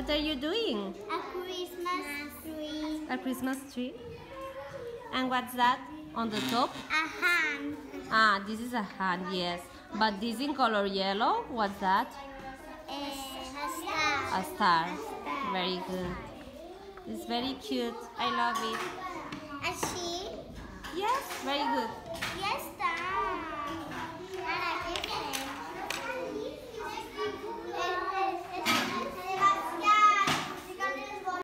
What are you doing? A Christmas tree. A Christmas tree. And what's that on the top? A hand. Ah, this is a hand, yes. But this in color yellow, what's that? A star. A star. Very good. It's very cute. I love it. A sheep. Yes, very good. Yes,